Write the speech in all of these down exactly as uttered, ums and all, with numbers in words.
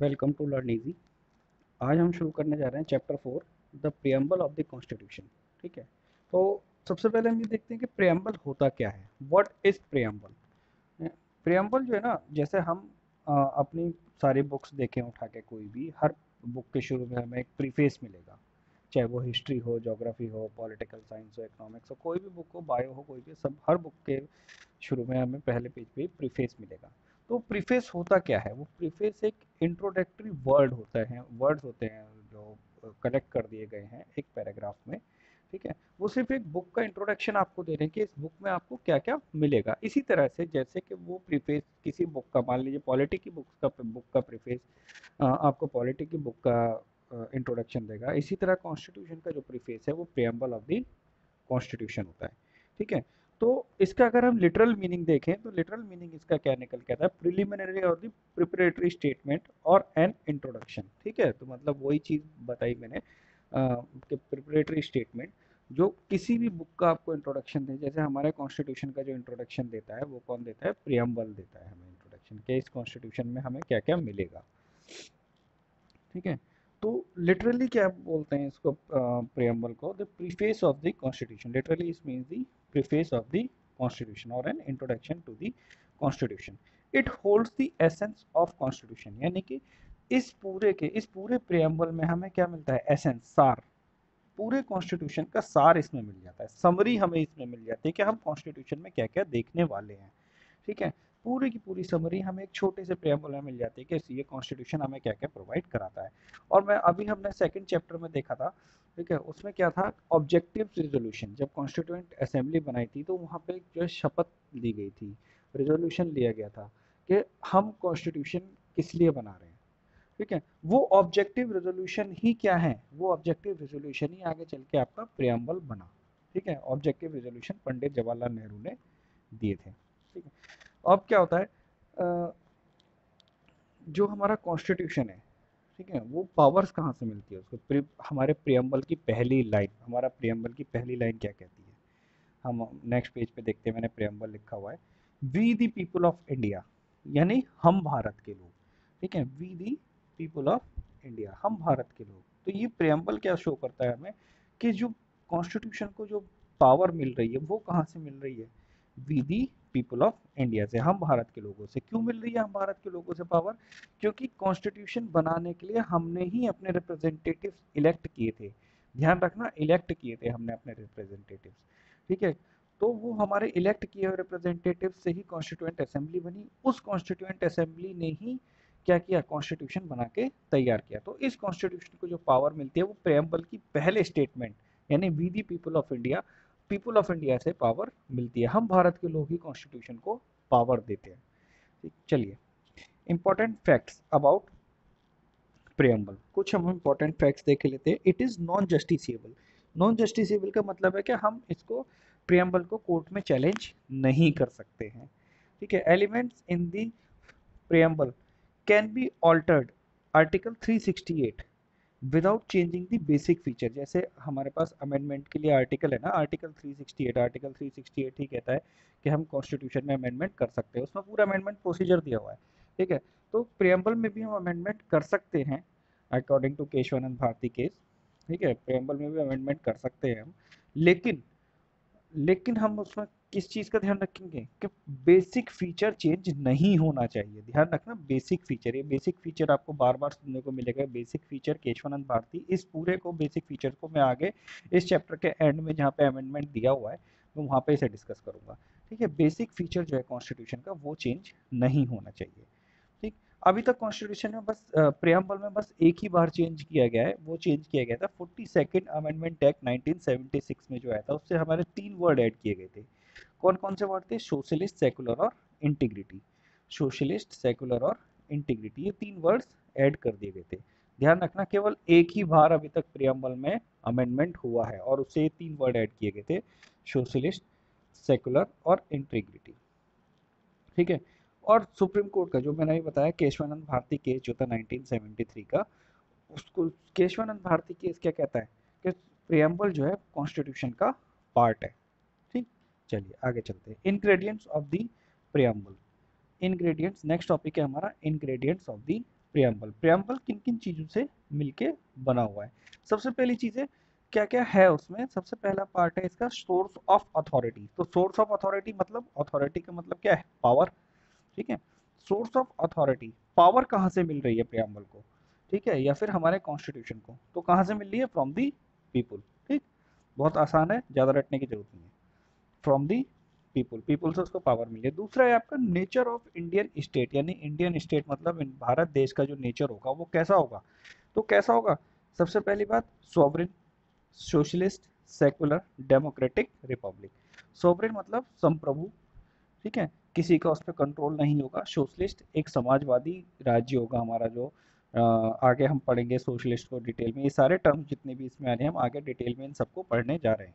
Welcome to learn easy. आज हम शुरू करने जा रहे हैं chapter four, the preamble of the constitution. ठीक है, तो सबसे पहले हम ये देखते हैं कि प्रियम्बल होता क्या है। What is preamble? प्रियम्बल जो है ना, जैसे हम अ, अपनी सारी बुक्स देखें उठा के, कोई भी हर बुक के शुरू में हमें एक प्रीफेस मिलेगा। चाहे वो हिस्ट्री हो, ज्योग्राफी हो, पॉलिटिकल साइंस हो, इकोनॉमिक्स हो, कोई भी बुक हो, बायो हो, कोई भी, सब हर बुक के शुरू में हमें पहले पेज पे प्रीफेस मिलेगा। तो प्रीफेस होता क्या है? वो प्रीफेस एक इंट्रोडक्टरी वर्ड होता है, वर्ड्स होते हैं जो कलेक्ट कर दिए गए हैं एक पैराग्राफ में। ठीक है, वो सिर्फ एक बुक का इंट्रोडक्शन आपको दे रहे हैं कि इस बुक में आपको क्या क्या मिलेगा। इसी तरह से जैसे कि वो प्रीफेस किसी बुक का, मान लीजिए पॉलिटी की बुक का बुक का प्रीफेस आपको पॉलिटी की बुक का इंट्रोडक्शन देगा, इसी तरह कॉन्स्टिट्यूशन का जो प्रीफेस है वो प्रियम्बल ऑफ द कॉन्स्टिट्यूशन होता है। ठीक है, तो इसका अगर हम लिटरल मीनिंग देखें तो लिटरल मीनिंग इसका क्या निकल के आता है? प्रिलिमिनरी और द प्रिपरेटरी स्टेटमेंट और एन इंट्रोडक्शन। ठीक है, तो मतलब वही चीज बताई मैंने अ, कि प्रिपरेटरी स्टेटमेंट जो किसी भी बुक का आपको इंट्रोडक्शन दे। जैसे हमारे कॉन्स्टिट्यूशन का जो इंट्रोडक्शन देता है वो कौन देता है? प्रियम्बल देता है हमें इंट्रोडक्शन के, इस कॉन्स्टिट्यूशन में हमें क्या क्या मिलेगा। ठीक है, तो लिटरली क्या बोलते हैं इसको, प्रियम्बल को? The preface of the constitution. Literally is means the preface of the constitution और an introduction to the constitution. It holds the essence of constitution, यानी कि इस पूरे के इस पूरे प्रियम्बल में हमें क्या मिलता है? एसेंस, सार। पूरे कॉन्स्टिट्यूशन का सार इसमें मिल जाता है, समरी हमें इसमें मिल जाती है कि हम कॉन्स्टिट्यूशन में क्या क्या देखने वाले हैं। ठीक है, पूरी की पूरी समरी हमें एक छोटे से प्रेम्बल में मिल जाती है कि ये कॉन्स्टिट्यूशन हमें क्या क्या प्रोवाइड कराता है। और मैं अभी हमने सेकंड चैप्टर में देखा था, ठीक है, उसमें क्या था? Objective resolution. जब कॉन्स्टिट्यूएंट असेंबली बनाई थी तो वहाँ पे जो है शपथ ली गई थी, रिजोल्यूशन लिया गया था कि हम कॉन्स्टिट्यूशन किस लिए बना रहे हैं। ठीक है, वो ऑब्जेक्टिव रेजोल्यूशन ही क्या है? वो ऑब्जेक्टिव रेजोल्यूशन ही आगे चल के आपका प्रियम्बल बना। ठीक है, ऑब्जेक्टिव रेजोल्यूशन पंडित जवाहरलाल नेहरू ने दिए थे। ठीक है, अब क्या होता है, अ, जो हमारा कॉन्स्टिट्यूशन है, ठीक है, वो पावर्स कहाँ से मिलती है उसको? प्रि, हमारे प्रियम्बल की पहली लाइन, हमारा प्रियम्बल की पहली लाइन क्या कहती है? हम नेक्स्ट पेज पे देखते हैं, मैंने प्रियम्बल लिखा हुआ है, we the people of India, यानी हम भारत के लोग। ठीक है, we the people of India, हम भारत के लोग। तो ये प्रियम्बल क्या शो करता है हमें कि जो कॉन्स्टिट्यूशन को जो पावर मिल रही है वो कहाँ से मिल रही है? We the people of India से, हम भारत के लोगों से। क्यों मिल रही है हम भारत के लोगों से पावर? क्योंकि कॉन्स्टिट्यूशन बनाने के लिए हमने ही अपने रिप्रेजेंटेटिव इलेक्ट किए थे। ध्यान रखना, इलेक्ट किए थे हमने अपने रिप्रेजेंटेटिव। ठीक है, तो वो हमारे इलेक्ट किए हुए रिप्रेजेंटेटिव से ही कॉन्स्टिट्यूएंट असेंबली बनी। उस कॉन्स्टिट्यूएंट असेंबली ने ही क्या किया? कॉन्स्टिट्यूशन बना के तैयार किया। तो इस कॉन्स्टिट्यूशन को जो पावर मिलती है वो प्रेम्बल की पहले स्टेटमेंट, यानी we the people of India, people of India से पावर मिलती है। हम भारत के लोग ही कॉन्स्टिट्यूशन को पावर देते हैं। ठीक, चलिए, इंपॉर्टेंट फैक्ट्स अबाउट प्रियम्बल, कुछ हम इंपॉर्टेंट फैक्ट्स देख लेते हैं। It is non justiciable. Non justiciable का मतलब है कि हम इसको, प्रियम्बल को कोर्ट में चैलेंज नहीं कर सकते हैं। ठीक है, elements in the preamble can be altered, article three sixty eight, without changing the basic feature. जैसे हमारे पास अमेंडमेंट के लिए आर्टिकल है ना, article three sixty eight. Article three sixty eight ही कहता है कि हम कॉन्स्टिट्यूशन में अमेंडमेंट कर सकते हैं, उसमें पूरा अमेंडमेंट प्रोसीजर दिया हुआ है। ठीक है, तो प्रियम्बल में भी हम अमेंडमेंट कर सकते हैं according to Keshavananda Bharati case. ठीक है, प्रियम्बल में भी अमेंडमेंट कर सकते हैं हम, लेकिन लेकिन हम उसमें किस चीज़ का ध्यान रखेंगे कि बेसिक फीचर चेंज नहीं होना चाहिए। ध्यान रखना, बेसिक फीचर, ये बेसिक फीचर आपको बार बार सुनने को मिलेगा। Basic feature, Keshavananda Bharati. इस पूरे को, बेसिक फीचर को मैं आगे इस चैप्टर के एंड में जहाँ पे अमेंडमेंट दिया हुआ है मैं वहाँ पे इसे डिस्कस करूंगा। ठीक है, बेसिक फीचर जो है कॉन्स्टिट्यूशन का वो चेंज नहीं होना चाहिए। ठीक, अभी तक कॉन्स्टिट्यूशन में बस प्रियम्बल में बस एक ही बार चेंज किया गया है, वो चेंज किया गया था forty second amendment act nineteen seventy six में जो आया था, उससे हमारे तीन वर्ड ऐड किए गए थे। कौन कौन से वर्ड थे? सोशलिस्ट, सेकुलर और इंटीग्रिटी। सोशलिस्ट, सेकुलर और इंटीग्रिटी, ये तीन वर्ड्स ऐड कर दिए गए थे। ध्यान रखना, केवल एक ही बार अभी तक प्रियम्बल में अमेंडमेंट हुआ है और उससे ये तीन वर्ड ऐड किए गए थे, सोशलिस्ट, सेकुलर और इंटीग्रिटी। ठीक है, और सुप्रीम कोर्ट का जो मैंने अभी बताया केशवानंद भारती केस जो था नाइनटीन सेवेंटी थ्री का, उसको केशवानंद भारती केस क्या कहता है कि प्रियम्बल जो है कॉन्स्टिट्यूशन का पार्ट है। ठीक, चलिए आगे चलते हैं। Ingredients of the preamble. Ingredients, next topic है हमारा ingredients of the preamble. Preamble किन किन चीजों से मिलके बना हुआ है? सबसे पहली चीज है, क्या क्या है उसमें? सबसे पहला पार्ट है इसका सोर्स ऑफ अथॉरिटी। तो सोर्स ऑफ अथॉरिटी मतलब, अथॉरिटी का मतलब क्या है? पावर। ठीक है, सोर्स ऑफ अथॉरिटी, पावर कहाँ से मिल रही है प्रियम्बल को? ठीक है, या फिर हमारे कॉन्स्टिट्यूशन को, तो कहाँ से मिल रही है? From the people. ठीक, बहुत आसान है, ज्यादा रटने की जरूरत नहीं है। फ्रॉम दी पीपुल, पीपुल से उसको पावर मिली है। दूसरा है आपका नेचर ऑफ इंडियन स्टेट, यानी इंडियन स्टेट मतलब भारत देश का जो नेचर होगा वो कैसा होगा? तो कैसा होगा? सबसे पहली बात, sovereign, socialist, secular, democratic, republic. Sovereign मतलब संप्रभु, ठीक है, किसी का उस पर कंट्रोल नहीं होगा। सोशलिस्ट एक समाजवादी राज्य होगा हमारा, जो आ, आगे हम पढ़ेंगे सोशलिस्ट को डिटेल में। ये सारे टर्म्स जितने भी इसमें आ रहे हैं हम आगे डिटेल में इन सबको पढ़ने जा रहे हैं।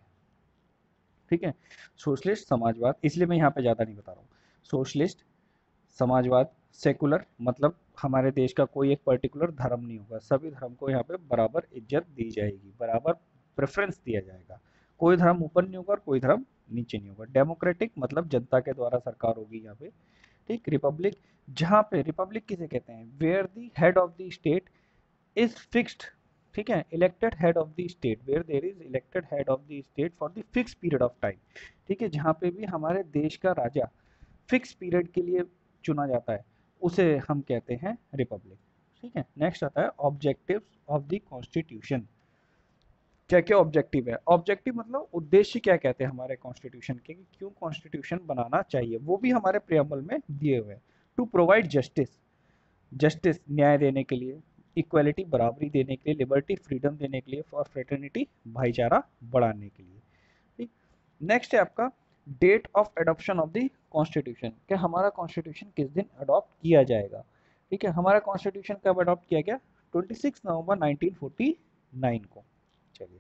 ठीक है, सोशलिस्ट समाजवाद, इसलिए मैं यहाँ पे ज़्यादा नहीं बता रहा हूँ। सोशलिस्ट समाजवाद, सेकुलर मतलब हमारे देश का कोई एक पर्टिकुलर धर्म नहीं होगा, सभी धर्म को यहाँ पे बराबर इज्जत दी जाएगी, बराबर प्रेफरेंस दिया जाएगा, कोई धर्म ऊपर नहीं होगा और कोई धर्म नीचे नहीं होगा। डेमोक्रेटिक मतलब जनता के द्वारा सरकार होगी यहाँ पे। ठीक, रिपब्लिक, जहाँ पे रिपब्लिक किसे कहते हैं? Where the head of the state is fixed. ठीक है, elected head of the state, where there is elected head of the state for the fix period of time. ठीक है, जहाँ पे भी हमारे देश का राजा फिक्स पीरियड के लिए चुना जाता है, उसे हम कहते हैं रिपब्लिक। ठीक है, नेक्स्ट आता है ऑब्जेक्टिव्स ऑफ द कॉन्स्टिट्यूशन। क्या क्या ऑब्जेक्टिव है? ऑब्जेक्टिव मतलब उद्देश्य क्या कहते हैं हमारे कॉन्स्टिट्यूशन के, कि क्यों कॉन्स्टिट्यूशन बनाना चाहिए, वो भी हमारे प्रियम्बल में दिए हुए हैं। टू प्रोवाइड जस्टिस, जस्टिस न्याय देने के लिए, इक्वालिटी बराबरी देने के लिए, लिबर्टी फ्रीडम देने के लिए, फॉर फ्रेटर्निटी भाईचारा बढ़ाने के लिए। ठीक, नेक्स्ट है आपका date of adoption of the constitution, कि हमारा कॉन्स्टिट्यूशन किस दिन अडॉप्ट किया जाएगा। ठीक है, हमारा कॉन्स्टिट्यूशन कब अडॉप्ट किया गया? छब्बीस नवंबर नाइनटीन फोर्टी नाइन को। चलिए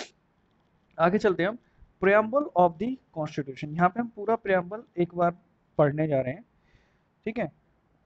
आगे चलते हैं हम। प्रियम्बल ऑफ द कॉन्स्टिट्यूशन, यहाँ पे हम पूरा प्रियम्बल एक बार पढ़ने जा रहे हैं। ठीक है,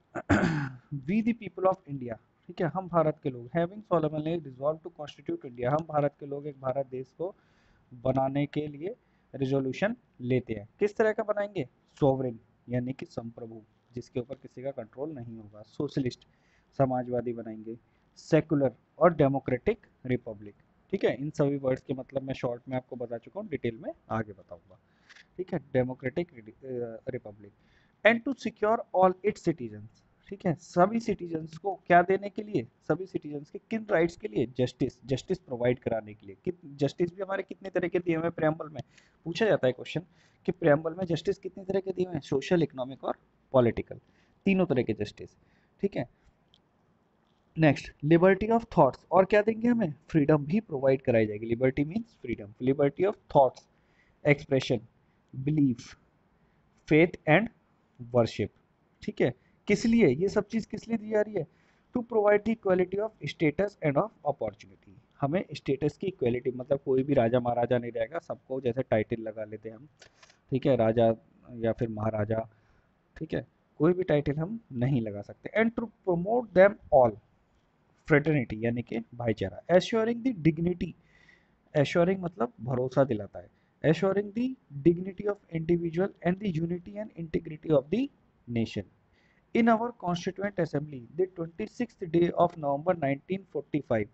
we the people of India, ठीक है, हम भारत के लोग, having solemnly resolve to constitute India, हम भारत के लोग एक भारत देश को बनाने के लिए रिजोल्यूशन लेते हैं। किस तरह का बनाएंगे? सोवरेन यानी कि संप्रभु, जिसके ऊपर किसी का कंट्रोल नहीं होगा। सोशलिस्ट समाजवादी बनाएंगे। सेकुलर और डेमोक्रेटिक रिपब्लिक। ठीक है, इन सभी वर्ड्स के मतलब मैं शॉर्ट में आपको बता चुका हूँ, डिटेल में आगे बताऊंगा। ठीक है, democratic republic. And to secure all its citizens, ठीक है, सभी सिटीजन्स को क्या देने के लिए? सभी सिटीजन्स के किन राइट्स के लिए? जस्टिस, जस्टिस प्रोवाइड कराने के लिए। जस्टिस भी हमारे कितने तरह के दिए हुए हैं प्रेम्बल में? पूछा जाता है क्वेश्चन कि प्रेम्बल में जस्टिस कितने तरह के दिए हुए हैं? सोशल, इकोनॉमिक और पॉलिटिकल, तीनों तरह के जस्टिस। ठीक है, नेक्स्ट लिबर्टी ऑफ थॉट्स, और क्या देंगे हमें? फ्रीडम भी प्रोवाइड कराई जाएगी। Liberty means freedom, liberty of thoughts, expression, belief, faith and worship. ठीक है, किस लिए ये सब चीज किस लिए दी जा रही है? To provide the equality of status and of opportunity, हमें स्टेटस की इक्वालिटी मतलब कोई भी राजा महाराजा नहीं रहेगा, सबको जैसे टाइटल लगा लेते हैं हम, ठीक है, राजा या फिर महाराजा, ठीक है, कोई भी टाइटल हम नहीं लगा सकते। And to promote them all, fraternity यानी कि भाईचारा। एश्योरिंग द डिग्निटी, एश्योरिंग मतलब भरोसा दिलाता है, assuring the dignity of individual and the unity and integrity of the nation. In our Constituent Assembly, the twenty-sixth day of November nineteen forty-five,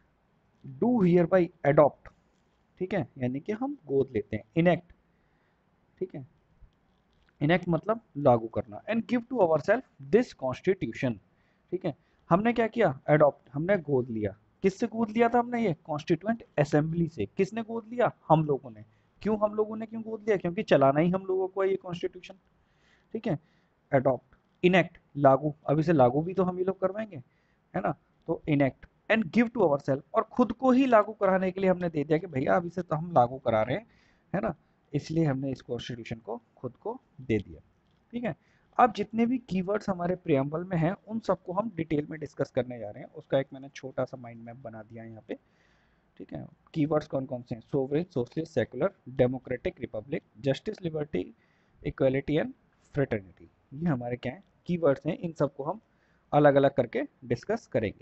do hereby adopt, ठीक है, यानी कि हम गोद लेते हैं, इनेक्ट, ठीक है, इनेक्ट मतलब लागू करना, and give to our self this constitution. ठीक है, हमने क्या किया? अडॉप्ट, हमने गोद लिया। किससे गोद लिया था हमने? ये कॉन्स्टिट्यूएंट असेंबली से। किसने गोद लिया? हम लोगों ने। क्यों हम लोगों ने क्यों गोद लिया? क्योंकि चलाना ही हम लोगों को है ये कॉन्स्टिट्यूशन। ठीक है, अडॉप्ट, इनेक्ट लागू, अब इसे लागू भी तो हम ही लोग करवाएंगे, है ना, तो enact and give to our self, और खुद को ही लागू कराने के लिए हमने दे दिया कि भैया अब इसे तो हम लागू करा रहे हैं, है ना, इसलिए हमने इस कॉन्स्टिट्यूशन को खुद को दे दिया। ठीक है, अब जितने भी कीवर्ड्स हमारे प्रियम्बल में हैं उन सबको हम डिटेल में डिस्कस करने जा रहे हैं, उसका एक मैंने छोटा सा माइंड मैप बना दिया है यहाँ पे। ठीक है, कीवर्ड्स कौन कौन से हैं? Sovereign, socialist, secular, democratic, republic, justice, liberty, equality and fraternity, ये हमारे क्या हैं? कीवर्ड्स हैं। इन सबको हम अलग अलग करके डिस्कस करेंगे।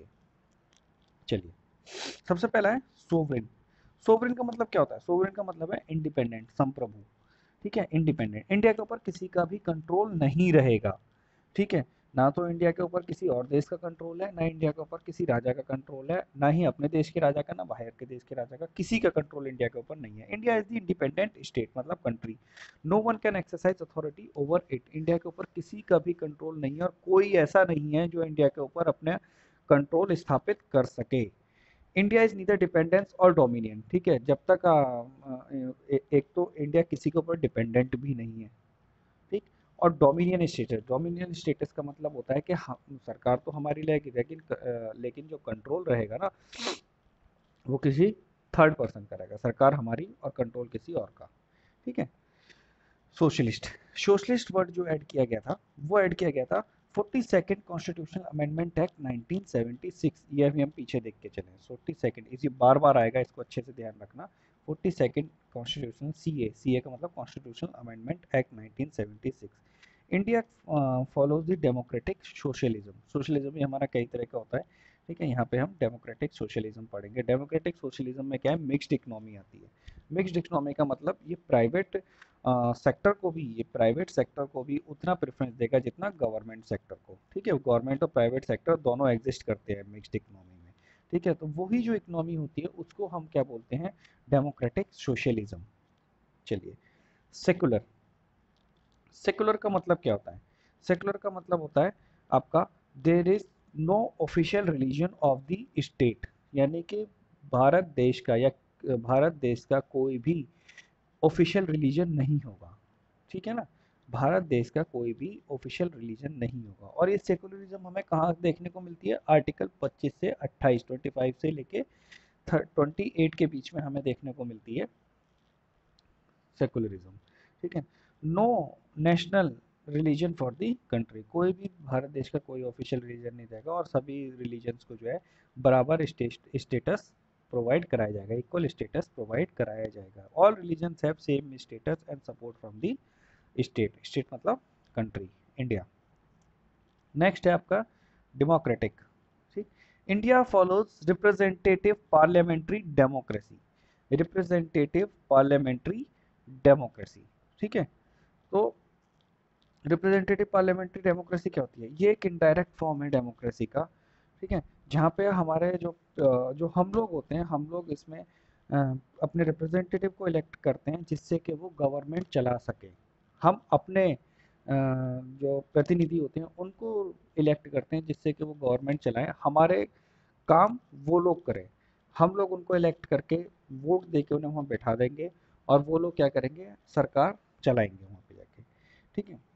चलिए, सबसे पहला है सोवरेन। सोवरेन का मतलब क्या होता है? सोवरेन का मतलब है इंडिपेंडेंट, संप्रभु। ठीक है, इंडिपेंडेंट, इंडिया के ऊपर किसी का भी कंट्रोल नहीं रहेगा। ठीक है, ना तो इंडिया के ऊपर किसी और देश का कंट्रोल है, ना इंडिया के ऊपर किसी राजा का कंट्रोल है, ना ही अपने देश के राजा का, ना बाहर के देश के राजा का, किसी का कंट्रोल इंडिया के ऊपर नहीं है। India is the independent state, मतलब country. No one can exercise authority over it. India के ऊपर किसी का भी कंट्रोल नहीं है, और कोई ऐसा नहीं है जो इंडिया के ऊपर अपने कंट्रोल स्थापित कर सके। इंडिया इज नीदर डिपेंडेंस और डोमिनियन, ठीक है। जब तक आ, आ, ए, एक तो इंडिया किसी के ऊपर डिपेंडेंट भी नहीं है, ठीक। और डोमिनियन स्टेटस, डोमिनियन स्टेटस का मतलब होता है कि हम, सरकार तो हमारी रहेगी, लेकिन लेकिन जो कंट्रोल रहेगा ना, वो किसी थर्ड पर्सन का रहेगा। सरकार हमारी और कंट्रोल किसी और का, ठीक है। सोशलिस्ट, सोशलिस्ट वर्ड जो ऐड किया गया था, वो ऐड किया गया था forty second constitutional amendment act nineteen seventy six. ये अभी हम पीछे देख के चले, फोर्टी सेकेंड, इसी बार बार आएगा, इसको अच्छे से ध्यान रखना। Forty second constitutional, C A, C A का मतलब constitutional amendment act nineteen seventy six. India follows the democratic socialism. Socialism भी हमारा कई तरह का होता है, ठीक है। यहाँ पे हम डेमोक्रेटिक सोशलिज्म पढ़ेंगे। डेमोक्रेटिक सोशलिज्म में क्या है, मिक्स्ड इकोनॉमी आती है। मिक्स्ड इकोनॉमी का मतलब ये प्राइवेट सेक्टर को भी, ये प्राइवेट सेक्टर को भी उतना प्रेफरेंस देगा जितना गवर्नमेंट सेक्टर को, ठीक है। गवर्नमेंट और प्राइवेट सेक्टर दोनों एग्जिस्ट करते हैं मिक्स्ड इकोनॉमी में, ठीक है। तो वही जो इकोनॉमी होती है उसको हम क्या बोलते हैं, डेमोक्रेटिक सोशलिज्म। चलिए, सेकुलर, सेकुलर का मतलब क्या होता है? सेकुलर का मतलब होता है आपका, there is no official religion of the state, यानी कि भारत देश का या भारत देश का कोई भी ऑफिशियल रिलीजन नहीं होगा, ठीक है ना। भारत देश का कोई भी ऑफिशियल रिलीजन नहीं होगा। और ये सेकुलरिज्म हमें कहाँ देखने को मिलती है? आर्टिकल पच्चीस से अट्ठाईस, पच्चीस से लेके अट्ठाईस के बीच में हमें देखने को मिलती है सेकुलरिज्म, ठीक है। No national religion for the country, कोई भी भारत देश का कोई ऑफिशियल रिलीजन नहीं रहेगा, और सभी रिलीजन्स को जो है बराबर स्टेटस प्रोवाइड कराया जाएगा, इक्वल स्टेटस प्रोवाइड कराया जाएगा। All religions have same status and support from the state, state मतलब कंट्री, इंडिया। नेक्स्ट है आपका डेमोक्रेटिक, ठीक। India follows representative parliamentary democracy, representative parliamentary democracy, ठीक है। तो रिप्रेजेंटेटिव पार्लियामेंट्री डेमोक्रेसी क्या होती है? ये एक इनडायरेक्ट फॉर्म है डेमोक्रेसी का, ठीक है। जहाँ पे हमारे जो जो हम लोग होते हैं, हम लोग इसमें अपने रिप्रेजेंटेटिव को इलेक्ट करते हैं जिससे कि वो गवर्नमेंट चला सके। हम अपने जो प्रतिनिधि होते हैं उनको इलेक्ट करते हैं जिससे कि वो गवर्नमेंट चलाएं, हमारे काम वो लोग करें। हम लोग उनको इलेक्ट करके वोट दे के उन्हें वहाँ बैठा देंगे, और वो लोग क्या करेंगे, सरकार चलाएंगे वहाँ पे जाके, ठीक है।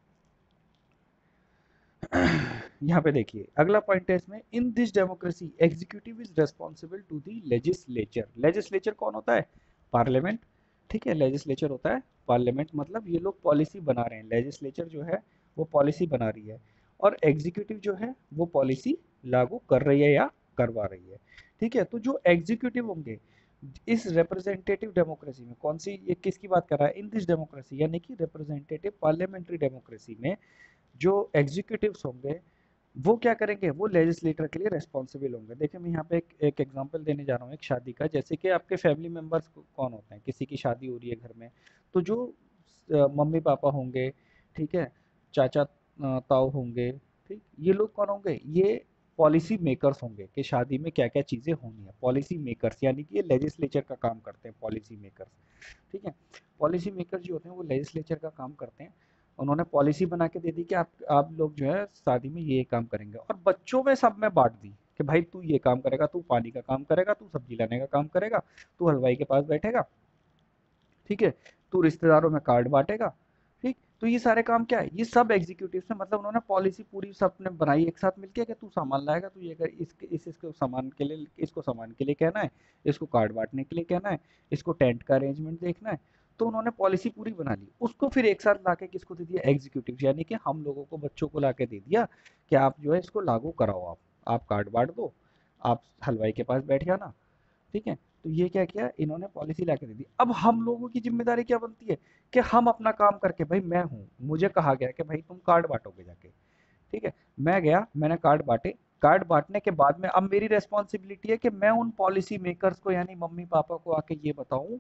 यहाँ पे देखिए अगला पॉइंट है इसमें, in this democracy executive is responsible to the legislature. Legislature कौन होता है? पार्लियामेंट, ठीक है। लेजिस्लेचर होता है पार्लियामेंट, मतलब ये लोग पॉलिसी बना रहे हैं। लेजिस्लेचर जो है वो पॉलिसी बना रही है, और एग्जीक्यूटिव जो है वो पॉलिसी लागू कर रही है या करवा रही है, ठीक है। तो जो एग्जीक्यूटिव होंगे इस रिप्रेजेंटेटिव डेमोक्रेसी में, कौन सी, ये किसकी बात कर रहा है? इन दिस डेमोक्रेसी, यानी कि रिप्रेजेंटेटिव पार्लियामेंट्री डेमोक्रेसी में जो एग्जीक्यूटिव्स होंगे वो क्या करेंगे, वो लेजिस्लेटर के लिए रेस्पॉन्सिबल होंगे। देखिए मैं यहाँ पे एक एक एग्जांपल देने जा रहा हूँ एक शादी का। जैसे कि आपके फैमिली मेंबर्स कौन होते हैं, किसी की शादी हो रही है घर में, तो जो मम्मी पापा होंगे, ठीक है, चाचा ताऊ होंगे, ठीक, ये लोग कौन होंगे? ये पॉलिसी मेकर्स होंगे कि शादी में क्या क्या चीज़ें होनी है। पॉलिसी मेकर्स यानी कि ये लेजिस्लेचर का काम करते हैं, पॉलिसी मेकर्स, ठीक है। पॉलिसी मेकर जो होते हैं वो लेजिस्लेचर का काम करते हैं। उन्होंने पॉलिसी बना के दे दी कि आप आप लोग जो है शादी में ये काम करेंगे, और बच्चों में सब में बांट दी कि भाई तू ये काम करेगा, तू पानी का काम करेगा, तू सब्जी लाने का काम करेगा, तू हलवाई के पास बैठेगा, ठीक है, तू रिश्तेदारों में कार्ड बांटेगा, ठीक। तो ये सारे काम क्या है? ये सब एग्जीक्यूटिव से, मतलब उन्होंने पॉलिसी पूरी सबने बनाई एक साथ मिलके कि तू सामान लाएगा, तू ये कर, इसके इस इसको सामान के लिए, इसको सामान के लिए कहना है, इसको कार्ड बांटने के लिए कहना है, इसको टेंट का अरेंजमेंट देखना है। तो उन्होंने पॉलिसी पूरी बना ली, उसको फिर एक साथ लाके किसको दे दिया? एग्जीक्यूटिव, यानी कि हम लोगों को, बच्चों को लाके दे दिया कि आप जो है इसको लागू कराओ, आप आप कार्ड बांट दो, आप हलवाई के पास बैठ जाना, ठीक है। तो ये क्या किया इन्होंने? पॉलिसी लाके दे दी। अब हम लोगों की जिम्मेदारी क्या बनती है कि हम अपना काम करके, भाई मैं हूँ, मुझे कहा गया कि भाई तुम कार्ड बांटोगे जाके, ठीक है। मैं गया, मैंने कार्ड बांटे, कार्ड बांटने के बाद में अब मेरी रेस्पॉन्सिबिलिटी है कि मैं उन पॉलिसी मेकर्स को, यानी मम्मी पापा को आके ये बताऊं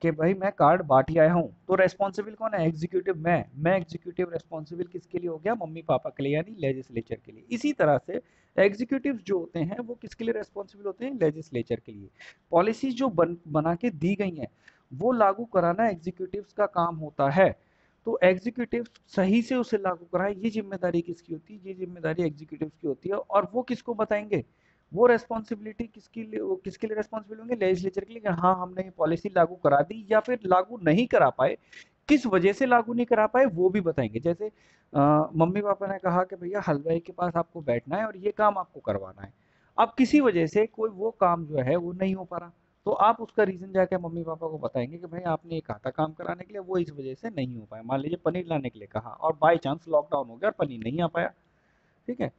कि भाई मैं कार्ड बांट ही आया हूँ, तो रेस्पॉन्सिबल कौन है? एग्जीक्यूटिव मैं मैं एग्जीक्यूटिव रेस्पॉन्सिबल किसके लिए हो गया? मम्मी पापा के लिए, यानी लेजिस्लेचर के लिए। इसी तरह से एग्जीक्यूटिव जो होते हैं वो किसके लिए रेस्पॉन्सिबल होते हैं? लेजिस्लेचर के लिए। पॉलिसीज जो बन बना के दी गई हैं वो लागू कराना एग्जीक्यूटिव्स का काम होता है। तो एग्जीक्यूटिव सही से उसे लागू कराए, ये जिम्मेदारी किसकी होती है? ये जिम्मेदारी एग्जीक्यूटिव की होती है। और वो किसको बताएंगे? वो रेस्पॉन्सिबिलिटी किसके लिए, वो किसके लिए रेस्पॉन्सिबल होंगे? लेजिस्लेचर के लिए, कि हाँ हमने ये पॉलिसी लागू करा दी, या फिर लागू नहीं करा पाए, किस वजह से लागू नहीं करा पाए वो भी बताएंगे। जैसे अ, मम्मी पापा ने कहा कि भैया हलवाई के पास आपको बैठना है और ये काम आपको करवाना है। अब किसी वजह से कोई वो काम जो है वो नहीं हो पा रहा, तो आप उसका रीजन जाके मम्मी पापा को बताएंगे कि भाई आपने ये कहा था काम कराने के लिए, वो इस वजह से नहीं हो पाया। मान लीजिए पनीर लाने के लिए कहा और बाय चांस लॉकडाउन हो गया और पनीर नहीं आ पाया। ठीक है,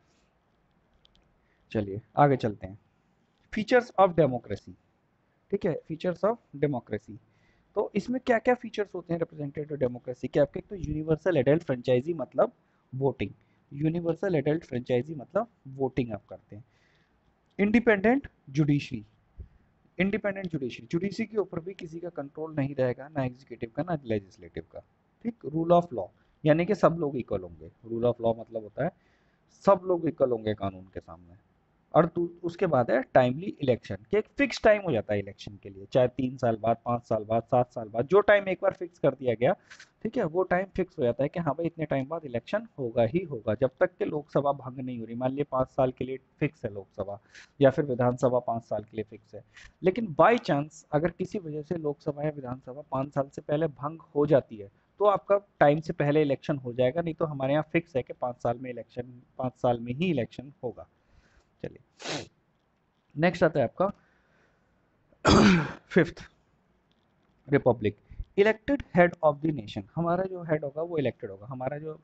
चलिए आगे चलते हैं। Features of democracy. ठीक है, फीचर्स ऑफ डेमोक्रेसी। तो इसमें क्या क्या फीचर्स होते हैं रिप्रेजेंटेटिव डेमोक्रेसी के? आपके, तो यूनिवर्सल एडल्ट फ्रेंचाइजी मतलब वोटिंग। यूनिवर्सल एडल्ट फ्रेंचाइजी मतलब वोटिंग आप करते हैं। Independent judiciary. Independent judiciary, judiciary के ऊपर भी किसी का कंट्रोल नहीं रहेगा, ना एग्जीक्यूटिव का ना लेजिस्लेटिव का। ठीक। रूल ऑफ लॉ, यानी कि सब लोग इक्वल होंगे। रूल ऑफ लॉ मतलब होता है सब लोग इक्वल होंगे कानून के सामने। और दू- उसके बाद है टाइमली इलेक्शन, कि एक फिक्स टाइम हो जाता है इलेक्शन के लिए, चाहे तीन साल बाद, पाँच साल बाद, सात साल बाद, जो टाइम एक बार फिक्स कर दिया गया, ठीक है, वो टाइम फिक्स हो जाता है कि हाँ भाई इतने टाइम बाद इलेक्शन होगा ही होगा, जब तक कि लोकसभा भंग नहीं हो रही। मान लीजिए पाँच साल के लिए फिक्स है लोकसभा, या फिर विधानसभा पाँच साल के लिए फिक्स है। लेकिन बाई चांस अगर किसी वजह से लोकसभा या विधानसभा पाँच साल से पहले भंग हो जाती है, तो आपका टाइम से पहले इलेक्शन हो जाएगा, नहीं तो हमारे यहाँ फिक्स है कि पाँच साल में इलेक्शन, पाँच साल में ही इलेक्शन होगा। चलिए नेक्स्ट आता है आपका fifth, republic. Elected head of the nation. हमारा जो हेड होगा वो इलेक्टेड होगा। हमारा जो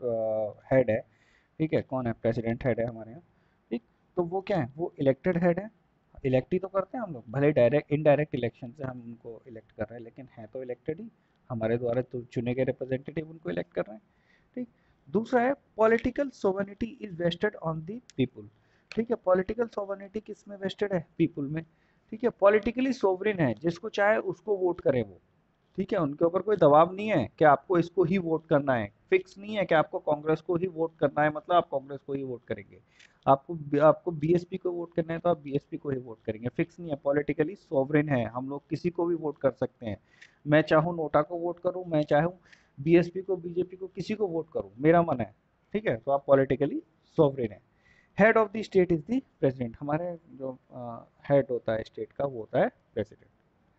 हेड है, ठीक है, कौन है? प्रेसिडेंट हेड है हमारे यहाँ। ठीक। तो वो क्या है? वो इलेक्टेड हेड है। इलेक्ट ही तो करते हैं हम लोग, भले डायरेक्ट इनडायरेक्ट इलेक्शन से हम उनको इलेक्ट कर रहे हैं, लेकिन है तो इलेक्टेड ही। हमारे द्वारा तो चुने गए रिप्रेजेंटेटिव उनको इलेक्ट कर रहे हैं। ठीक। दूसरा है political sovereignty is vested on the people. ठीक है, पॉलिटिकल सोवर्निटी किस में वेस्टेड है? पीपुल में। ठीक है, पॉलिटिकली सोवरिन है, जिसको चाहे उसको वोट करे वो। ठीक है, उनके ऊपर कोई दबाव नहीं है कि आपको इसको ही वोट करना है, फिक्स नहीं है कि आपको कांग्रेस को ही वोट करना है मतलब आप कांग्रेस को ही वोट करेंगे। आपको आपको बीएसपी को वोट करना है तो आप बीएसपी को ही वोट करेंगे, फिक्स नहीं है। पॉलिटिकली सोवरेन है, हम लोग किसी को भी वोट कर सकते हैं। मैं चाहूँ नोटा को वोट करूँ, मैं चाहूँ बीएसपी को, बीजेपी को, किसी को वोट करूँ, मेरा मन है। ठीक है, तो आप पॉलिटिकली सोवरेन है। Head of the state is the president. हमारे जो हेड होता है स्टेट का वो होता है प्रेसिडेंट।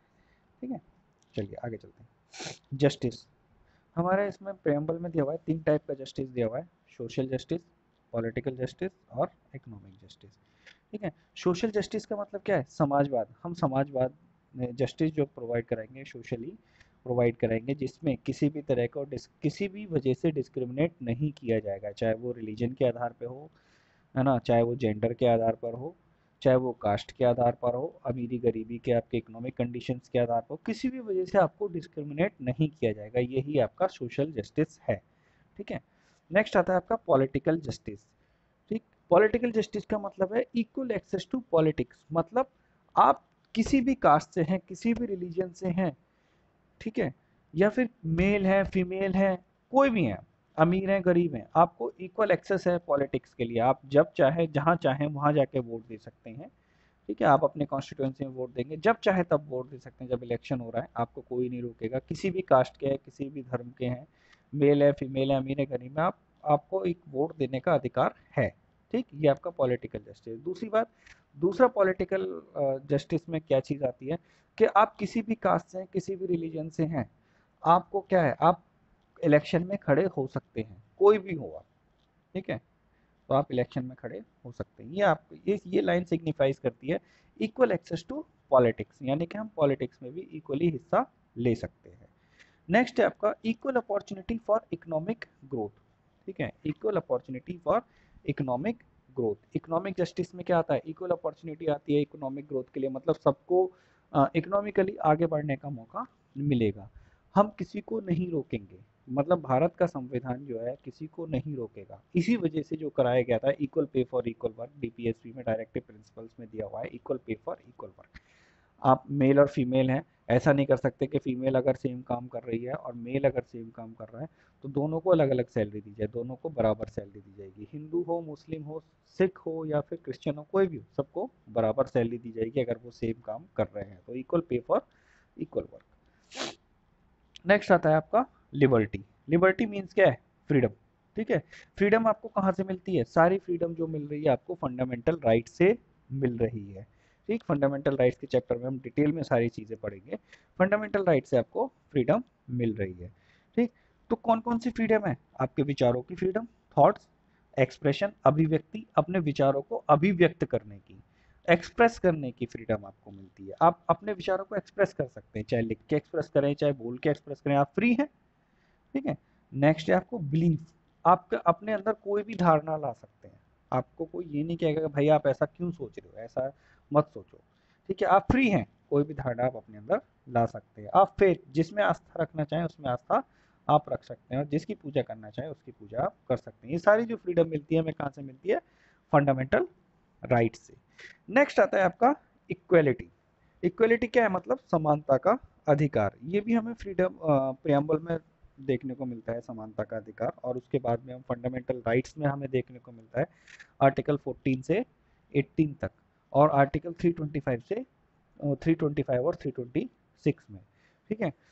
ठीक है, चलिए आगे चलते हैं। जस्टिस। हमारे इसमें प्रेम्बल में दिया हुआ है तीन टाइप का जस्टिस दिया हुआ है, सोशल जस्टिस, पॉलिटिकल जस्टिस और इकोनॉमिक जस्टिस। ठीक है, सोशल जस्टिस का मतलब क्या है? समाजवाद। हम समाजवाद में जस्टिस जो प्रोवाइड कराएंगे सोशली प्रोवाइड कराएंगे, जिसमें किसी भी तरह को किसी भी वजह से डिस्क्रिमिनेट नहीं किया जाएगा, चाहे वो रिलीजन के आधार पे हो, है ना, चाहे वो जेंडर के आधार पर हो, चाहे वो कास्ट के आधार पर हो, अमीरी गरीबी के, आपके इकोनॉमिक कंडीशंस के आधार पर हो, किसी भी वजह से आपको डिस्क्रिमिनेट नहीं किया जाएगा, यही आपका सोशल जस्टिस है। ठीक है, नेक्स्ट आता है आपका पॉलिटिकल जस्टिस। ठीक, पॉलिटिकल जस्टिस का मतलब है इक्वल एक्सेस टू पॉलिटिक्स। मतलब आप किसी भी कास्ट से हैं, किसी भी रिलीजन से हैं, ठीक है, या फिर मेल है, फीमेल है, कोई भी है, अमीर है, गरीब है, आपको इक्वल एक्सेस है पॉलिटिक्स के लिए। आप जब चाहे जहाँ चाहें वहाँ जाके वोट दे सकते हैं। ठीक है, आप अपने कॉन्स्टिट्यूंसी में वोट देंगे, जब चाहे तब वोट दे सकते हैं। जब इलेक्शन हो रहा है आपको कोई नहीं रोकेगा, किसी भी कास्ट के हैं, किसी भी धर्म के हैं, मेल है, फीमेल है, अमीर है, गरीब है, आप आपको एक वोट देने का अधिकार है। ठीक, ये आपका पॉलिटिकल जस्टिस। दूसरी बात, दूसरा पॉलिटिकल जस्टिस में क्या चीज़ आती है कि आप किसी भी कास्ट से हैं, किसी भी रिलीजन से हैं, आपको क्या है, आप इलेक्शन में खड़े हो सकते हैं, कोई भी हो आप। ठीक है, तो आप इलेक्शन में खड़े हो सकते हैं। ये आप ये ये लाइन सिग्निफाइज करती है इक्वल एक्सेस टू पॉलिटिक्स, यानी कि हम पॉलिटिक्स में भी इक्वली हिस्सा ले सकते हैं। नेक्स्ट है आपका equal opportunity for economic growth. ठीक है, equal opportunity for economic growth. Economic justice में क्या आता है? इक्वल अपॉर्चुनिटी आती है इकोनॉमिक ग्रोथ के लिए, मतलब सबको इकोनॉमिकली आगे बढ़ने का मौका मिलेगा। हम किसी को नहीं रोकेंगे, मतलब भारत का संविधान जो है किसी को नहीं रोकेगा। इसी वजह से जो कराया गया था equal pay for equal work, DPSP में डायरेक्टिव प्रिंसिपल्स में दिया हुआ है equal pay for equal work. आप मेल और फीमेल हैं, ऐसा नहीं कर सकते कि फीमेल अगर सेम काम कर रही है और मेल अगर सेम काम कर रहा है तो दोनों को अलग अलग सैलरी दी जाए, दोनों को बराबर सैलरी दी जाएगी। हिंदू हो, मुस्लिम हो, सिख हो या फिर क्रिश्चियन हो, कोई भी हो, सबको बराबर सैलरी दी जाएगी अगर वो सेम काम कर रहे हैं। तो equal pay for equal work. Next आता है आपका लिबर्टी। लिबर्टी मीन्स क्या है? फ्रीडम। ठीक है, फ्रीडम आपको कहाँ से मिलती है? सारी फ्रीडम जो मिल रही है आपको फंडामेंटल राइट से मिल रही है। ठीक, फंडामेंटल राइट्स के चैप्टर में हम डिटेल में सारी चीजें पढ़ेंगे। फंडामेंटल राइट से आपको फ्रीडम मिल रही है। ठीक, तो कौन कौन सी फ्रीडम है? आपके विचारों की फ्रीडम, थॉट्स, एक्सप्रेशन, अभिव्यक्ति, अपने विचारों को अभिव्यक्त करने की, एक्सप्रेस करने की फ्रीडम आपको मिलती है। आप अपने विचारों को एक्सप्रेस कर सकते हैं, चाहे लिख के एक्सप्रेस करें, चाहे बोल के एक्सप्रेस करें, आप फ्री हैं। ठीक है, नेक्स्ट है आपको बिलीफ। आप अपने अंदर कोई भी धारणा ला सकते हैं, आपको कोई ये नहीं कहेगा कि भाई आप ऐसा क्यों सोच रहे हो, ऐसा मत सोचो। ठीक है, आप फ्री हैं, कोई भी धारणा आप अपने अंदर ला सकते हैं। आप फेथ, जिसमें आस्था रखना चाहें उसमें आस्था आप रख सकते हैं, और जिसकी पूजा करना चाहें उसकी पूजा आप कर सकते हैं। ये सारी जो फ्रीडम मिलती है हमें कहाँ से मिलती है? फंडामेंटल राइट से। नेक्स्ट आता है आपका इक्वेलिटी। इक्वेलिटी क्या है? मतलब समानता का अधिकार। ये भी हमें फ्रीडम प्रियम्बल में देखने को मिलता है, समानता का अधिकार। और उसके बाद में हम फंडामेंटल राइट्स में हमें देखने को मिलता है आर्टिकल फोर्टीन से एटीन तक, और आर्टिकल थ्री ट्वेंटी फाइव से थ्री ट्वेंटी फाइव और थ्री ट्वेंटी सिक्स में। ठीक है,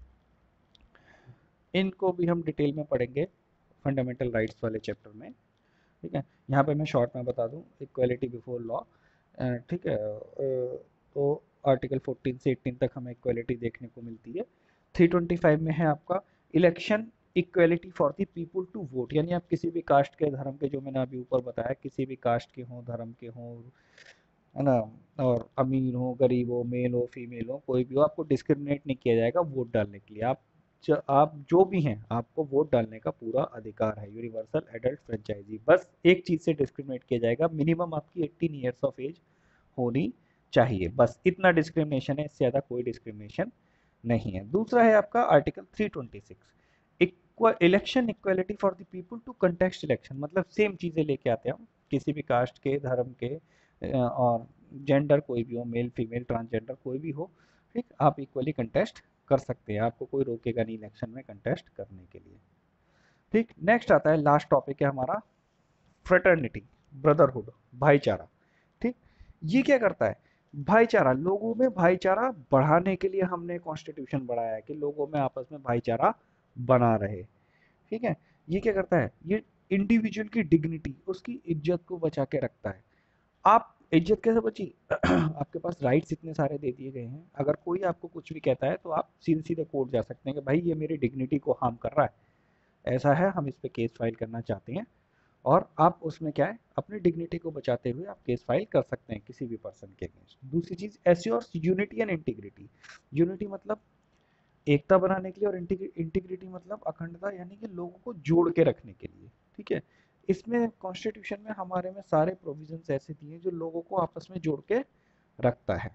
इनको भी हम डिटेल में पढ़ेंगे फंडामेंटल राइट्स वाले चैप्टर में। ठीक है, यहाँ पे मैं शॉर्ट में बता दूँ, इक्वालिटी बिफोर लॉ। ठीक है, अ, तो आर्टिकल फोर्टीन से एटीन तक हमें इक्वालिटी देखने को मिलती है। थ्री ट्वेंटी फाइव में है आपका election equality for the people to vote, यानी आप किसी भी कास्ट के, धर्म के, जो मैंने अभी ऊपर बताया, किसी भी कास्ट के हों, धर्म के हों, है ना, और अमीर हो, गरीब हो, मेल हो, फीमेल हो, कोई भी हो, आपको डिस्क्रिमिनेट नहीं किया जाएगा वोट डालने के लिए। आप ज, आप जो भी हैं आपको वोट डालने का पूरा अधिकार है, यूनिवर्सल एडल्ट फ्रेंचाइजी। बस एक चीज से डिस्क्रिमिनेट किया जाएगा, मिनिमम आपकी एटीन ईयर्स ऑफ एज होनी चाहिए, बस इतना डिस्क्रिमिनेशन है, इससे ज्यादा कोई डिस्क्रिमिनेशन नहीं है। दूसरा है आपका article three twenty six, election equality for the people to contest election. मतलब सेम चीजें लेके आते हैं हम, किसी भी कास्ट के, धर्म के, अ, और जेंडर कोई भी हो, मेल फीमेल ट्रांसजेंडर कोई भी हो, ठीक, आप इक्वली कंटेस्ट कर सकते हैं, आपको कोई रोकेगा नहीं इलेक्शन में कंटेस्ट करने के लिए। ठीक, नेक्स्ट आता है, लास्ट टॉपिक है हमारा फ्रेटर्निटी, ब्रदरहुड, भाईचारा। ठीक, ये क्या करता है? भाईचारा, लोगों में भाईचारा बढ़ाने के लिए हमने कॉन्स्टिट्यूशन बनाया है कि लोगों में आपस में भाईचारा बना रहे। ठीक है, ये क्या करता है? ये इंडिविजुअल की डिग्निटी, उसकी इज्जत को बचा के रखता है। आप इज्जत कैसे बची? आपके पास राइट्स इतने सारे दे दिए गए हैं, अगर कोई आपको कुछ भी कहता है तो आप सीधे सीधे कोर्ट जा सकते हैं कि भाई ये मेरी डिग्निटी को हार्म कर रहा है, ऐसा है, हम इस पे केस फाइल करना चाहते हैं। और आप उसमें क्या है, अपनी डिग्निटी को बचाते हुए आप केस फाइल कर सकते हैं किसी भी पर्सन के अगेंस्ट। दूसरी चीज assures unity and integrity. Unity मतलब एकता बनाने के लिए, और इंटीग्रिटी मतलब अखंडता, यानी कि लोगों को जोड़ के रखने के लिए। ठीक है, इसमें कॉन्स्टिट्यूशन में हमारे में सारे प्रोविजंस ऐसे दिए जो लोगों को आपस में जोड़ के रखता है।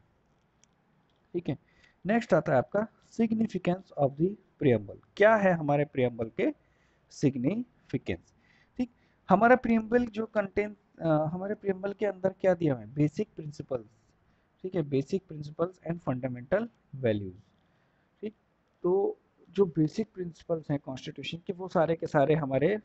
ठीक है, नेक्स्ट आता है आपका सिग्निफिकेंस ऑफ द प्रियम्बल। क्या है हमारे प्रियम्बल के सिग्निफिकेंस? ठीक, हमारा प्रियम्बल जो कंटेंट, हमारे प्रियम्बल के अंदर क्या दिया हुआ है? Basic principles. ठीक है, basic principles and fundamental values. ठीक, तो जो बेसिक प्रिंसिपल्स हैं कॉन्स्टिट्यूशन के, वो सारे के सारे हमारे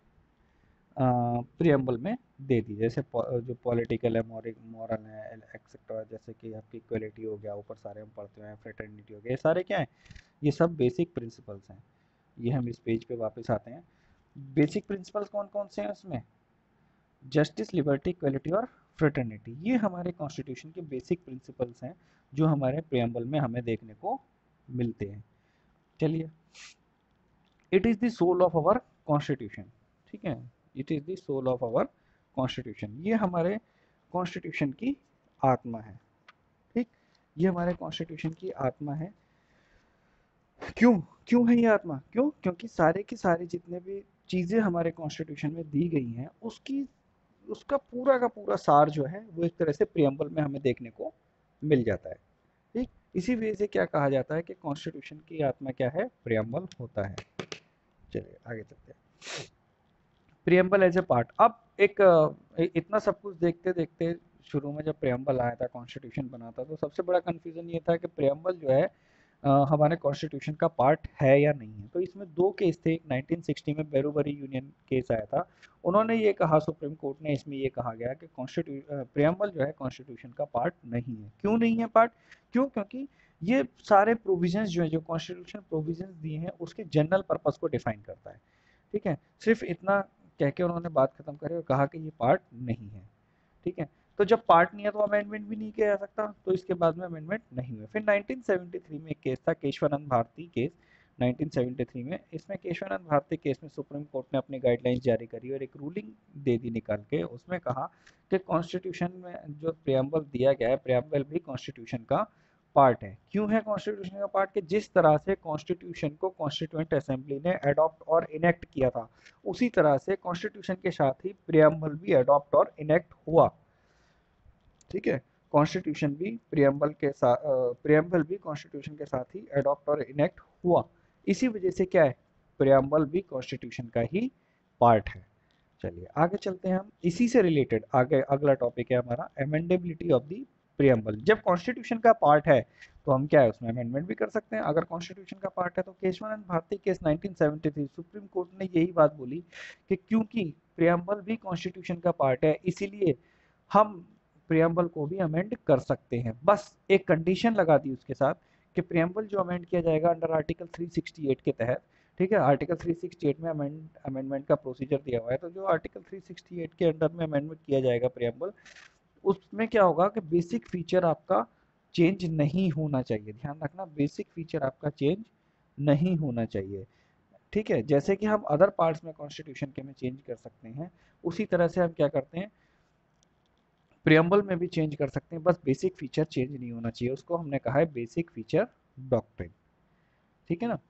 प्रियम्बल में दे दी। जैसे जो पॉलिटिकल है, मॉरल है, एक्सेट्रा, जैसे कि आपकी इक्वलिटी हो गया, ऊपर सारे हम पढ़ते हैं, फ्रेटर्निटी हो गया, ये सारे क्या है? ये सब बेसिक प्रिंसिपल्स हैं। ये हम इस पेज पे वापस आते हैं। बेसिक प्रिंसिपल्स कौन कौन से हैं उसमें? जस्टिस, लिबर्टी, इक्वलिटी और फ्रेटर्निटी। ये हमारे कॉन्स्टिट्यूशन के बेसिक प्रिंसिपल्स हैं जो हमारे प्रियम्बल में हमें देखने को मिलते हैं। चलिए, it is the soul of our constitution. ठीक है, it is the soul of our constitution. ये हमारे कॉन्स्टिट्यूशन की आत्मा है। ठीक, ये हमारे कॉन्स्टिट्यूशन की आत्मा है। क्यों क्यों है ये आत्मा? क्यों? क्योंकि सारे की सारी जितने भी चीजें हमारे कॉन्स्टिट्यूशन में दी गई हैं, उसकी उसका पूरा का पूरा सार जो है वो एक तरह से प्रियम्बल में हमें देखने को मिल जाता है। ठीक, इसी वजह से क्या कहा जाता है कि कॉन्स्टिट्यूशन की आत्मा क्या है? प्रियम्बल होता है। चलिए आगे चलते हैं। Preamble as a part. अब एक अ, इतना सब कुछ देखते देखते शुरू में जब प्रियम्बल आया था, कॉन्स्टिट्यूशन बना था, तो सबसे बड़ा कंफ्यूजन ये था कि प्रियम्बल जो है अ, हमारे कॉन्स्टिट्यूशन का पार्ट है या नहीं है। तो इसमें दो केस थे, एक नाइनटीन सिक्सटी में बेरूबरी यूनियन केस आया था। उन्होंने ये कहा, सुप्रीम कोर्ट ने इसमें ये कहा गया कि कॉन्स्टिट्यू प्रियम्बल जो है कॉन्स्टिट्यूशन का पार्ट नहीं है। क्यों नहीं है पार्ट? क्यों? क्योंकि ये सारे प्रोविजंस जो है, जो कॉन्स्टिट्यूशन प्रोविजंस दिए हैं, उसके जनरल पर्पस को डिफाइन करता है। ठीक है, सिर्फ इतना कह के उन्होंने बात खत्म करी और कहा कि ये पार्ट नहीं है। ठीक है, तो जब पार्ट नहीं है तो अमेंडमेंट भी नहीं किया जा सकता, तो इसके बाद में अमेंडमेंट नहीं हुए। फिर नाइनटीन सेवेंटी थ्री में एक केस था, Kesavananda Bharati case, nineteen seventy three में। इसमें केशवानंद भारती केस में सुप्रीम कोर्ट ने अपनी गाइडलाइंस जारी करी और एक रूलिंग दे दी निकाल के। उसमें कहा कि कॉन्स्टिट्यूशन में जो प्रियम्बल दिया गया है, प्रियम्बल भी कॉन्स्टिट्यूशन का पार्ट है। क्यों है कॉन्स्टिट्यूशन का पार्ट? कि जिस तरह से कॉन्स्टिट्यूशन को कॉन्स्टिट्यूएंट असेंबली ने अडॉप्ट और इनेक्ट किया था, उसी तरह से कॉन्स्टिट्यूशन के साथ ही प्रियम्बल भी अडॉप्ट और इनेक्ट हुआ। ठीक है, कॉन्स्टिट्यूशन भी प्रियम्बल के साथ प्रियम्बल भी कॉन्स्टिट्यूशन के साथ ही अडॉप्ट और इनेक्ट हुआ। इसी वजह से क्या है, प्रियम्बल भी कॉन्स्टिट्यूशन का ही पार्ट है। चलिए आगे चलते हैं हम। इसी से रिलेटेड आगे अगला टॉपिक है हमारा अमेंडेबिलिटी ऑफ द प्रियम्बल। जब कॉन्स्टिट्यूशन का पार्ट है तो हम क्या है, उसमें अमेंडमेंट भी कर सकते हैं अगर कॉन्स्टिट्यूशन का पार्ट है। तो Kesavananda Bharati case nineteen seventy three, supreme court ने यही बात बोली कि क्योंकि प्रियम्बल भी कॉन्स्टिट्यूशन का पार्ट है, इसीलिए हम प्रियम्बल को भी अमेंड कर सकते हैं। बस एक कंडीशन लगा दी उसके साथ कि प्रियम्बल जो अमेंड किया जाएगा under article three sixty eight के तहत। ठीक है, आर्टिकल थ्री सिक्सटी एट में अमेंड अमेंडमेंट का प्रोसीजर दिया हुआ है। तो जो आर्टिकल थ्री सिक्सटी एट के अंडर में अमेंडमेंट किया जाएगा प्रियम्बल, उसमें क्या होगा कि बेसिक फीचर आपका चेंज नहीं होना चाहिए। ध्यान रखना, बेसिक फीचर आपका चेंज नहीं होना चाहिए। ठीक है, जैसे कि हम अदर पार्ट्स में कॉन्स्टिट्यूशन के में चेंज कर सकते हैं, उसी तरह से हम क्या करते हैं, प्रियम्बल में भी चेंज कर सकते हैं। बस बेसिक फीचर चेंज नहीं होना चाहिए, उसको हमने कहा है बेसिक फीचर डॉक्ट्रिन। ठीक है ना।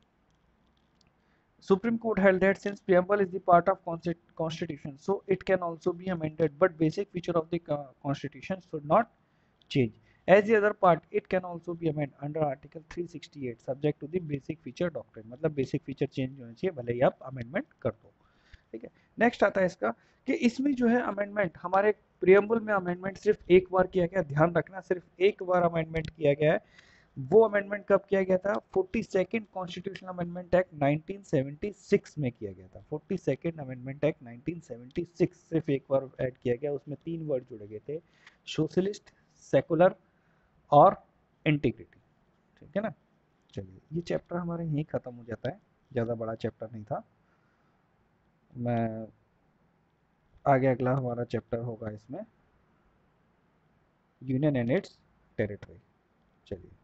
Supreme Court held that since preamble is the part of constitution, so it can also be amended, but basic feature of the constitution should not change. As the other part, it can also be amended under Article three sixty eight, subject to the basic feature doctrine. मतलब basic feature change होना चाहिए, भले ही आप amendment कर दो। ठीक है, next आता है इसका कि इसमें जो है अमेंडमेंट, हमारे प्रियम्बल में अमेंडमेंट सिर्फ एक बार किया गया। ध्यान रखना, सिर्फ एक बार अमेंडमेंट किया गया है। वो अमेंडमेंट कब किया गया था? Forty second constitutional amendment act nineteen seventy six में किया गया था। Forty second amendment act nineteen seventy six सिर्फ एक बार ऐड किया गया। उसमें तीन वर्ड जुड़े गए थे, सोशलिस्ट, सेकुलर और इंटीग्रिटी। ठीक है ना। चलिए, ये चैप्टर हमारे यहीं खत्म हो जाता है, ज़्यादा बड़ा चैप्टर नहीं था। मैं आगे अगला हमारा चैप्टर होगा इसमें यूनियन एंड इट्स टेरिटरी। चलिए।